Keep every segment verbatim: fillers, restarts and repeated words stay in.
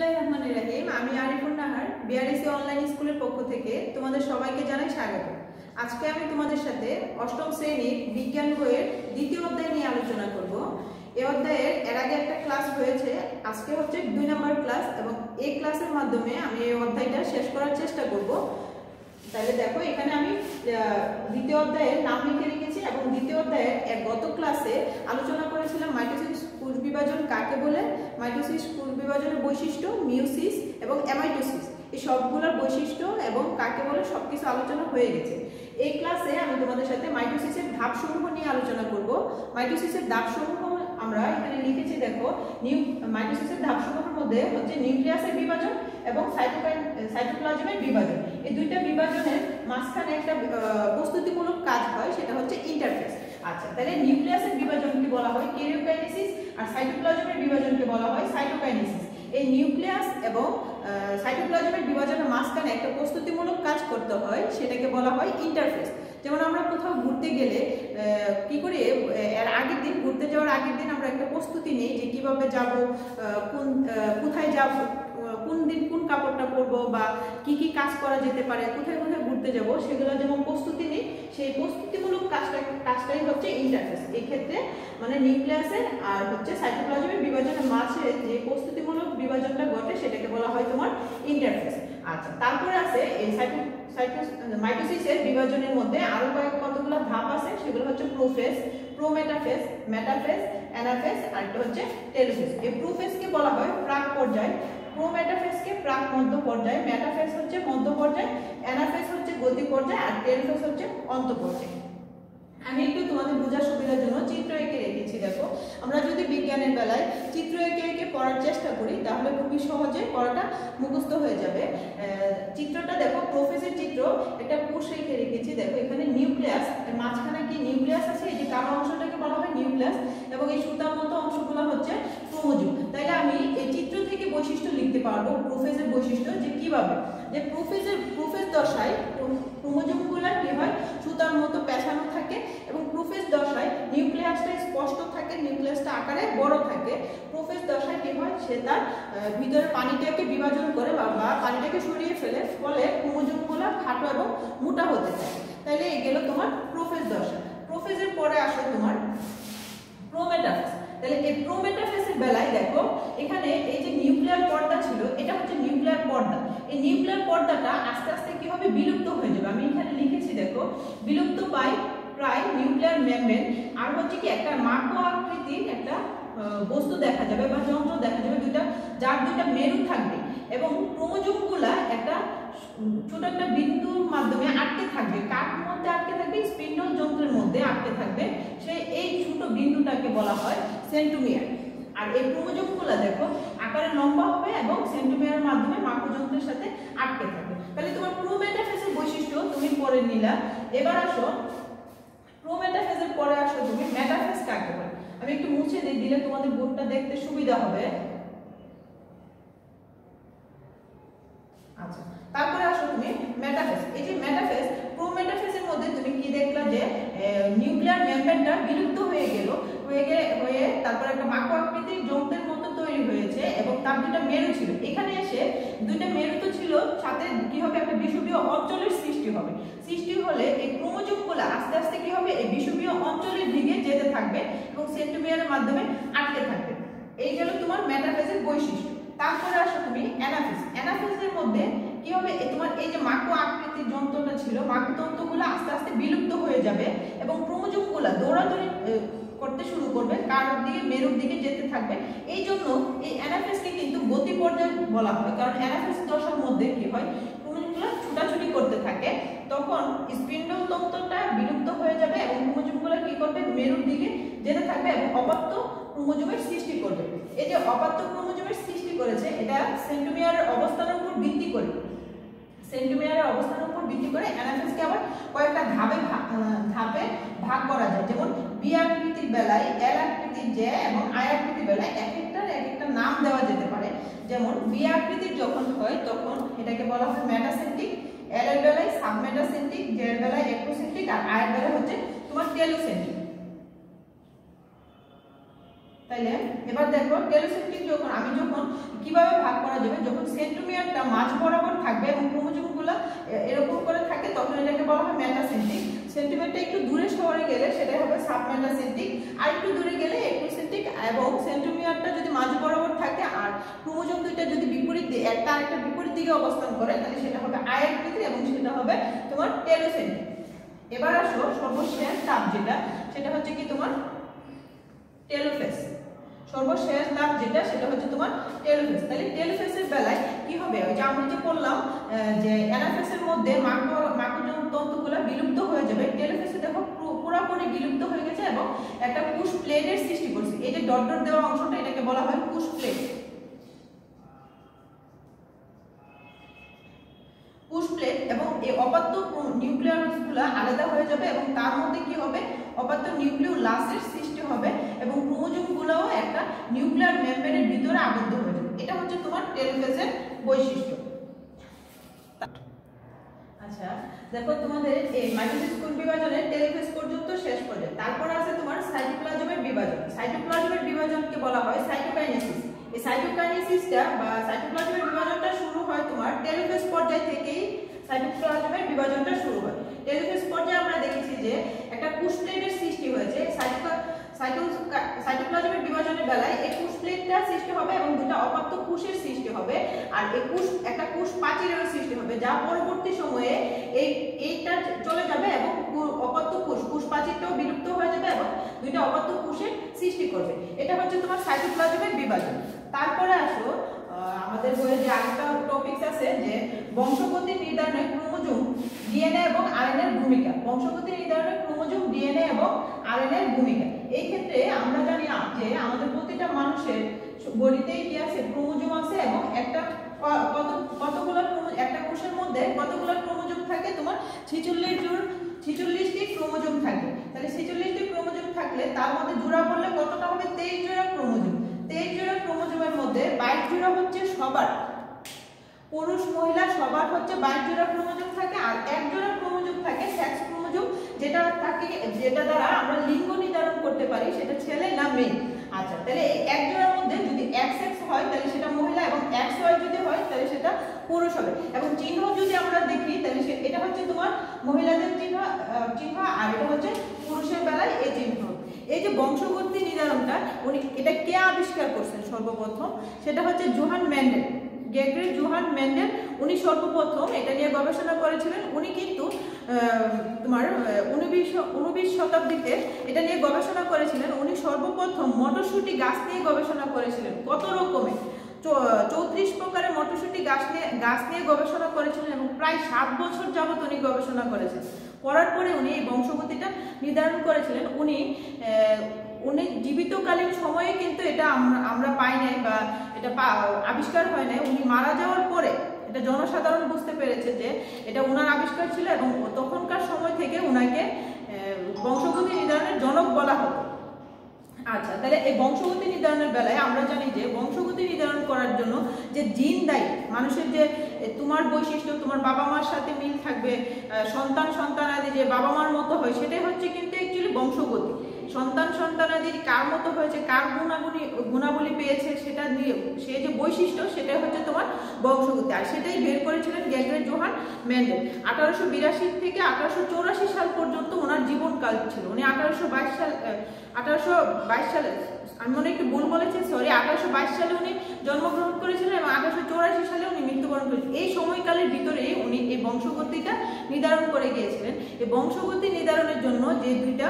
বিসমিল্লাহির রহমানির রহিম। আমি আরিফুন নাহার বিআরএসি অনলাইন স্কুলের পক্ষ থেকে তোমাদের সবাইকে জানাই স্বাগত। আজকে আমি তোমাদের সাথে অষ্টম শ্রেণীর বিজ্ঞান বইয়ের দ্বিতীয় অধ্যায় নিয়ে আলোচনা করব। এই অধ্যায়ের এর আগে একটা ক্লাস হয়েছে, আজকে হচ্ছে দুই নম্বর ক্লাস এবং এই ক্লাসের মাধ্যমে আমি এই অধ্যায়টা শেষ করার চেষ্টা করব। তাহলে দেখো, এখানে আমি দ্বিতীয় অধ্যায়ের নাম লিখে রেখেছি এবং দ্বিতীয় অধ্যায়ের গত ক্লাসে আলোচনা করেছিলাম মাইটোসিস কোষ বিভাজন কাকে বলে, মাইটোসিস কোষ বিভাজনের বৈশিষ্ট্য, মিওসিস এবং অ্যামাইটোসিস, এই সবগুলোর বৈশিষ্ট্য এবং কাকে বলে সবকিছু আলোচনা হয়ে গেছে। এই ক্লাসে আমি তোমাদের সাথে মাইটোসিসের ধাপসমূহ নিয়ে আলোচনা করব। মাইটোসিসের ধাপসমূহ আমরা এখানে লিখেছি, দেখো। নিউ মাইটোসিসের ধাপসমূহের মধ্যে হচ্ছে নিউক্লিয়াসের বিভাজন এবং সাইটোকাইন সাইটোপ্লাজমের বিভাজন। এই দুইটা বিভাজনের মাঝখানে একটা প্রস্তুতিমূলক কাজ হয়, সেটা হচ্ছে ইন্টারফেস। আচ্ছা, তাহলে নিউক্লিয়াসের বিভাজনকে বলা হয় ক্যারিওকাইনেসিস আর সাইটোপ্লাজমের বিভাজনকে বলা হয় সাইটোকাইনেসিস। এই নিউক্লিয়াস এবং সাইটোপ্লাজমের বিভাজনের মাঝখানে একটা প্রস্তুতিমূলক কাজ করতে হয়, সেটাকে বলা হয় ইন্টারফেস। যেমন আমরা কোথাও ঘুরতে গেলে কি করি, এর আগের দিন ঘুরতে যাওয়ার আগের দিন আমরা একটা প্রস্তুতি নেই যে কিভাবে যাব, কোন কোথায় যাব, কোন দিন কোন কাপড়টা পরবো বা কি কি কাজ করা যেতে পারে, কোথায় কোথায় ঘুরতে যাব, সেগুলো যেমন প্রস্তুতি নেই, সেই প্রস্তুতিমূলক কাজটা কাজটাই হচ্ছে ইন্টারফেস। এই ক্ষেত্রে মানে নিউক্লিয়াসের আর হচ্ছে সাইটোপ্লাজমের বিভাজনের মাঝে যে প্রস্তুতিমূলক বিভাজনটা ঘটে সেটাকে বলা হয় তোমার ইন্টারফেস। আচ্ছা, তারপরে আছে এই সাইটো মাইটোসিসের বিভাজনের মধ্যে আরো কয়েক কতগুলো ধাপ আছে, সেগুলো হচ্ছে প্রোফেজ, প্রোমেটাফেজ, মেটাফেজ, অ্যানাফেজ আর একটা হচ্ছে টেলোফেজ। এই প্রোফেজকে বলা হয় প্রাক পর্যায়, প্রোমেটাফেজকে প্রাক মধ্য পর্যায়, মেটাফেজ হচ্ছে মধ্য পর্যায়, অ্যানাফেজ হচ্ছে গতি পর্যায় আর টেলোফেজ হচ্ছে অন্ত পর্যায়। আমি একটু তোমাদের বোঝার সুবিধার জন্য চিত্র এঁকে রেখেছি। দেখো, আমরা যদি বিজ্ঞানের বেলায় চিত্র এঁকে এঁকে পড়ার চেষ্টা করি তাহলে খুবই সহজে পড়াটা মুখস্থ হয়ে যাবে। চিত্রটা দেখো, প্রোফেজের চিত্র, একটা কোষ এঁকে রেখেছি। দেখো, এখানে নিউক্লিয়াস, এর মাঝখানে কি নিউক্লিয়াস আছে, এই যে কালো অংশটাকে বলা হয় নিউক্লিয়াস এবং এই সুতার মতো অংশগুলো হচ্ছে ক্রোমোজোম। তাইলে আমি এই চিত্র থেকে বৈশিষ্ট্য লিখতে পারবো প্রোফেজের বৈশিষ্ট্য, যে কিভাবে যে প্রোফেজের প্রোফেজ দশায় ক্রোমোজোমগুলো কি হয়, সুতার মতো পেঁচানো থাকে এবং প্রোফেজ দশায় নিউক্লিয়াসটা স্পষ্ট থাকে, নিউক্লিয়াসটা আকারে বড় থাকে। প্রোফেজ দশায় কি হয়, সে তার ভিতরে পানিটাকে বিভাজন করে বা পানিটাকে সরিয়ে ফেলে, ফলে ক্রোমোজোমগুলো খাটো এবং মোটা হতে থাকে। তাহলে এই গেল তোমার প্রোফেজ দশা। প্রোফেজের পরে আসে তোমার প্রোমেটাফেজ। তাহলে এই প্রোমেটাফেজের বেলায় দেখো, এখানে এই যে নিউক্লিয়ার পর্দা ছিল, এটা হচ্ছে নিউক্লিয়ার পর্দা। এই নিউক্লিয়ার পর্দাটা আস্তে আস্তে কি হবে, বিলুপ্ত হয়ে যাবে। আমি এখানে লিখেছি, দেখো, বিলুপ্ত পাই প্রায় নিউক্লিয়ার মেমব্রেন আর হচ্ছে কি একটা মাকো আকৃতির একটা বস্তু দেখা যাবে বা যন্ত্র দেখা যাবে, দুইটা যার দুইটা মেরু থাকবে এবং ক্রোমোজোমগুলা একটা ছোট একটা বিন্দুর মাধ্যমে আটকে থাকবে। কার মধ্যে আটকে থাকবে, স্পিন্ডল যন্ত্রের মধ্যে আটকে থাকবে। সেই এই ছোট বিন্দুটাকে বলা হয় সেন্ট্রোমিয়ার। আর এই ক্রোমোজোমগুলা দেখো আকারে লম্বা হবে এবং সেন্ট্রোমিয়ারের মাধ্যমে মাকো যন্ত্রের সাথে আটকে থাকবে। তাহলে তোমার প্রোমেটাফেজের বৈশিষ্ট্য তুমি পরে নিলা। এবার আসো প্রোমেটাফেজের পরে আসো তুমি মেটাফেজ কাকে বলে। আমি একটু মুছে দিই, দিলে তোমাদের বোর্ডটা দেখতে সুবিধা হবে। আচ্ছা, তারপরে আসো তুমি মেটাফেজ। এই যে মেটাফেজ, প্রোমেটাফেজের মধ্যে তুমি কি দেখলা, যে নিউক্লিয়ার মেমব্রেনটা বিলুপ্ত হয়ে গেল, হয়ে গিয়ে হয়ে তারপর একটা মাকো আকৃতির যন্ত্রের মতো তৈরি হয়েছে এবং তার দুটো মেরু ছিল। এখানে এসে দুইটা মেরু তো ছিল, সাথে কি হবে, একটা বিষুবীয় অঞ্চলের সৃষ্টি হবে। সৃষ্টি হলে এই ক্রোমোজোমগুলো আস্তে আস্তে কি হবে, এই বিষুবীয় অঞ্চলের দিকে যেতে থাকবে এবং সেন্ট্রোমিয়ারের মাধ্যমে আটকে থাকবে। এই গেল তোমার মেটাফেজের বৈশিষ্ট্য। তারপরে আসো তুমি অ্যানাফেজ। অ্যানাফেজের মধ্যে কি হবে, তোমার এই যে মাকো আকৃতির যন্ত্রটা ছিল, মাকো তন্তুগুলো আস্তে আস্তে বিলুপ্ত হয়ে যাবে এবং ক্রোমোজোমগুলো দৌড়াদৌড়ি করতে শুরু করবে, কার দিকে, মেরুর দিকে যেতে থাকবে। এই জন্য এই অ্যানাফেজকে কিন্তু গতি পর্যায় বলা হয়, কারণ অ্যানাফেজ দশার মধ্যে কি হয়, ক্রোমোজোমগুলো ছুটাছুটি করতে থাকে, তখন স্পিন্ডল তন্ত্রটা বিলুপ্ত হয়ে যাবে এবং ক্রোমোজোমগুলো কি করবে, মেরুর দিকে যেতে থাকবে এবং অপাত্য ক্রোমোজোমের সৃষ্টি করবে। এই যে অপাত্য ক্রোমোজোমের সৃষ্টি করেছে, এটা সেন্ট্রোমিয়ারের অবস্থানের উপর ভিত্তি করে সেন্ট্রোমিয়ারের অবস্থানের উপর ভিত্তি করে অ্যানাফেজকে আবার কয়েকটা ধাপে ধাপে ভাগ করা যায়। যেমন বি আকৃতির বেলায় এল আকৃতির যে এবং আই আকৃতির বেলায় এক একটার এক একটা নাম দেওয়া যেতে পারে। যেমন বি আকৃতির যখন হয় তখন এটাকে বলা হয় মেটাসেন্ট্রিক, এল এর বেলায় সাবমেটাসেন্ট্রিক, জে এর বেলায় একটোসেন্ট্রিক আর আই এর বেলায় হচ্ছে তোমার টেলোসেন্ট্রিক। তাইলে এবার দেখো টেলোসেন্ট্রিক যখন আমি যখন কিভাবে ভাগ করা যাবে, যখন সেন্ট্রোমিয়ারটা মাঝ বরাবর থাকবে এবং ক্রোমোজোমগুলো এরকম করে থাকে তখন এটাকে বলা হয় মেটাসেন্ট্রিক। সেন্ট্রোমিয়ারটা একটু দূরে সরে গেলে সেটা হবে সাবমেটাসেন্ট্রিক, আর একটু দূরে গেলে এক্টোসেন্ট্রিক। এবং সেন্ট্রোমিয়ারটা যদি মাঝ বরাবর থাকে আর ক্রোমোজোম দুইটা যদি বিপরীত একটা আরেকটা বিপরীত দিকে অবস্থান করে তাহলে সেটা হবে আয়াতকৃতি এবং সেটা হবে তোমার টেলোসেন্ট্রিক। এবার আসো সর্বশেষ ধাপ যেটা, সেটা হচ্ছে কি তোমার টেলোফেজ। সর্বশেষ ধাপ যেটা সেটা হচ্ছে তোমার টেলোফেজ। তাহলে টেলোফেজের বেলায় কি হবে, ওই যে আমরা যে বললাম যে অ্যানাফেজের মধ্যে মাইক্রো মাইক্রোজোম তন্তুগুলো বিলুপ্ত হয়ে যাবে, টেলোফেজে দেখো পুরোপুরি বিলুপ্ত হয়ে গেছে এবং একটা পুশ প্লেটের সৃষ্টি করছে। এই যে ডট ডট দেওয়া অংশটা এটাকে বলা হয় পুশ প্লেট। পুশ প্লেট এবং এই অপাত্য নিউক্লিয়াসগুলো আলাদা হয়ে যাবে এবং তার মধ্যে কি হবে, অপাত্য নিউক্লিওলাসের সৃষ্টি হবে এবং ক্রোমোজোমগুলোও একটা নিউক্লিয়ার মেমব্রেনের ভিতরে আবদ্ধ হয়ে যাবে। এটা হচ্ছে তোমার টেলোফেজের বৈশিষ্ট্য। আচ্ছা দেখো তোমাদের এই মাইটোসিস কোষ বিভাজনের টেলোফেজ পর্যন্ত শেষ পর্যায়ে, তারপর আছে তোমার সাইটোপ্লাজমের বিভাজন। সাইটোপ্লাজমের বিভাজনকে বলা হয় সাইটোকাইনেসিস। এই সাইটোকাইনেসিসটা বা সাইটোপ্লাজমের বিভাজনটা শুরু হয় তোমার টেলোফেজ পর্যায় থেকেই সাইটোপ্লাজমের বিভাজনটা শুরু হয়। টেলোফেজ পর্যায়ে আমরা দেখেছি যে একটা কোষ প্লেটের সৃষ্টি হয়েছে। সাইটোপ্লাজমের বিভাজনের বেলায় এই কোষ প্লেটটা সৃষ্টি হবে এবং দুটো অপাত্য কোষের সৃষ্টি হবে, আর এই কোষ একটা কোষ প্রাচীরের সৃষ্টি হবে, যা পরবর্তী সময়ে এই এইটা চলে যাবে এবং অপাত্য কোষ কোষ প্রাচীরটাও বিলুপ্ত হয়ে যাবে এবং দুইটা অপাত্য কোষের সৃষ্টি করবে। এটা হচ্ছে তোমার সাইটোপ্লাজমের বিভাজন। তারপরে আসো আমাদের বইয়ে যে আরেকটা টপিকস আছে যে বংশগতি নির্ধারণে ক্রোমোজোম, ডিএনএ এবং আরএনএ এর ভূমিকা। বংশগতি নির্ধারণে ক্রোমোজোম, ডিএনএ এবং আরএনএ এর ভূমিকা। এই ক্ষেত্রে আমরা জানি যে আমাদের প্রতিটা মানুষের বডিতেই কি আছে, ক্রোমোজোম আছে এবং একটা কত কতগুলো একটা কোষের মধ্যে কতগুলো ক্রোমোজোম থাকে, তোমার ছেচল্লিশ জন ছেচল্লিশটি ক্রোমোজোম থাকে। তাহলে ছেচল্লিশটি ক্রোমোজোম থাকলে তার মধ্যে জোড়া করলে কতটা হবে, তেইশ জোড়া ক্রোমোজোম। তেইশ জোড়া ক্রোমোজোমের মধ্যে বাইশ জোড়া হচ্ছে সবার, পুরুষ মহিলা সবার হচ্ছে বাইশ জোড়া ক্রোমোজোম থাকে, আর এক জোড়া ক্রোমোজোম থাকে সেক্স ক্রোমোজোম, যেটা থাকে যেটা দ্বারা আমরা লিঙ্গ নির্ধারণ করতে পারি সেটা ছেলে না মেয়ে। আচ্ছা তাহলে এই এক জোড়ার মধ্যে যদি এক্স এক্স হয় তাহলে সেটা মহিলা এবং এক্স ওয়াই যদি হয় তাহলে সেটা পুরুষ হবে। এবং চিহ্ন যদি আমরা দেখি তাহলে এটা হচ্ছে তোমার মহিলাদের চিহ্ন চিহ্ন আর এটা হচ্ছে পুরুষের বেলায় এই চিহ্ন। এই যে বংশগতি নির্ধারণটা উনি এটা কে আবিষ্কার করছেন সর্বপ্রথম, সেটা হচ্ছে Johann Mendel. Gregor Johann Mendel উনি সর্বপ্রথম এটা নিয়ে গবেষণা করেছিলেন। উনি কিন্তু তোমার ঊনবিংশ ঊনবিংশ শতাব্দীতে এটা নিয়ে গবেষণা করেছিলেন। উনি সর্বপ্রথম মটরশুঁটি গাছ নিয়ে গবেষণা করেছিলেন। কত রকমের চৌত্রিশ প্রকারের মটরশুঁটি গাছ নিয়ে গাছ নিয়ে গবেষণা করেছিলেন এবং প্রায় সাত বছর যাবত উনি গবেষণা করেছেন। করার পরে উনি এই বংশগতিটা নির্ধারণ করেছিলেন। উনি উনি জীবিতকালীন সময়ে কিন্তু এটা আমরা আমরা পাই নাই বা এটা আবিষ্কার হয় নাই। উনি মারা যাওয়ার পরে এটা জনসাধারণ বুঝতে পেরেছে যে এটা ওনার আবিষ্কার ছিল এবং তখনকার সময় থেকে ওনাকে বংশগতি নির্ধারণের জনক বলা হতো। আচ্ছা তাহলে এই বংশগতি নির্ধারণের বেলায় আমরা জানি যে বংশগতি নির্ধারণ করার জন্য যে জিন দায়ী, মানুষের যে তোমার বৈশিষ্ট্য তোমার বাবা মার সাথে মিল থাকবে, সন্তান সন্তানাদি যে বাবা মার মতো হয়, সেটাই হচ্ছে কিন্তু অ্যাকচুয়ালি বংশগতি। সন্তান সন্তানাদির কার মতো হয়েছে, কার গুণাগুণি গুণাবলী পেয়েছে, সেটা নিয়ে সে যে বৈশিষ্ট্য সেটাই হচ্ছে তোমার বংশগতি। আর সেটাই বের করেছিলেন গেগ্রে জোহান মেন্ডেল। আঠারোশো বিরাশি থেকে আঠারোশো চৌরাশি সাল পর্যন্ত ওনার জীবনকাল ছিল। উনি আঠারোশো বাইশ সাল আঠারোশো বাইশ সালে আমি মনে একটু ভুল বলেছি সরি আঠারোশো বাইশ সালে উনি জন্মগ্রহণ করেছিলেন এবং আঠারোশো চৌরাশি সালে উনি মৃত্যুবরণ করেছিলেন। এই সময়কালের ভিতরে উনি এই বংশগতিটা নির্ধারণ করে গিয়েছিলেন। এই বংশগতি নির্ধারণের জন্য যে দুইটা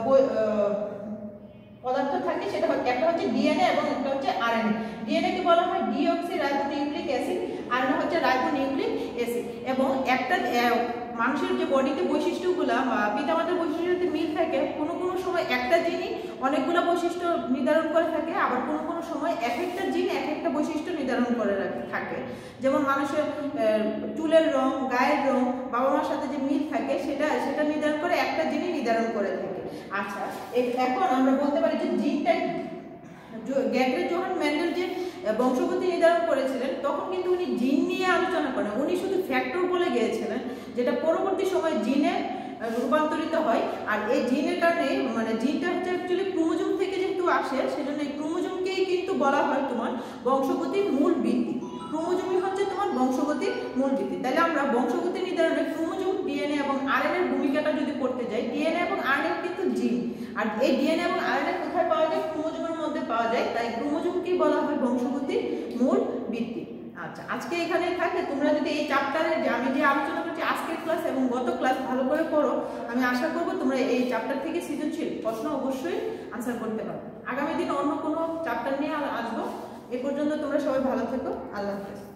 পদার্থ থাকে সেটা একটা হচ্ছে ডিএনএ এবং একটা হচ্ছে আরএনএ। ডিএনএ কে বলা হয় ডিঅক্সি রাইবোনিউক্লিক অ্যাসিড, আরএনএ হচ্ছে রাইবোনিউক্লিক অ্যাসিড। এবং একটা মানুষের যে বডিতে বৈশিষ্ট্যগুলো বা পিতামাতার বৈশিষ্ট্যতে মিল থাকে, কোনো কোনো সময় একটা জিনই অনেকগুলো বৈশিষ্ট্য নির্ধারণ করে থাকে, আবার কোনো কোনো সময় এক একটা জিন এক একটা বৈশিষ্ট্য নির্ধারণ করে থাকে। যেমন মানুষের চুলের রং, গায়ের রং, বাবা মার সাথে যে মিল থাকে সেটা সেটা নির্ধারণ করে একটা জিনই নির্ধারণ করে থাকে। আচ্ছা এখন আমরা বলতে পারি যে জিনটা গেগ্রে জোহান মেন্ডেল যে বংশগতি নির্ধারণ করেছিলেন তখন কিন্তু উনি জিন নিয়ে আলোচনা করেন, উনি শুধু ফ্যাক্টর বলে গিয়েছিলেন যেটা পরবর্তী সময় জিনে রূপান্তরিত হয়। আর এই জিনের কারণে মানে জিনটা হচ্ছে অ্যাকচুয়ালি ক্রোমোজোম থেকে যে যেহেতু আসে সেজন্য এই ক্রোমোজোমকেই কিন্তু বলা হয় তোমার বংশগতির মূল ভিত্তি। ক্রোমোজোমই হচ্ছে তোমার বংশগতির মূল ভিত্তি। তাহলে আমরা বংশগতি নির্ধারণে ক্রোমোজোম, ডিএনএ এবং আরএনএ এর ভূমিকাটা যদি পড়তে যাই, ডিএনএ এবং আরএনএ কিন্তু জিন, আর এই ডিএনএ এবং আরএনএ কোথায় পাওয়া যায়? ক্রোমোজোমের মধ্যে পাওয়া যায়। তাই ক্রোমোজোমকেই বলা হয় বংশগতির মূল ভিত্তি। আচ্ছা, আজকে এখানে থাকে। তোমরা যদি এই চ্যাপ্টারে যে আমি যে আলোচনা করছি আজকের ক্লাস এবং গত ক্লাস ভালো করে পড়ো, আমি আশা করব তোমরা এই চ্যাপ্টার থেকে সৃজনশীল প্রশ্ন অবশ্যই আনসার করতে পারবে। আগামী দিন অন্য কোনো চ্যাপ্টার নিয়ে আসবো। এ পর্যন্ত তোমরা সবাই ভালো থেকো। আল্লাহ হাফেজ।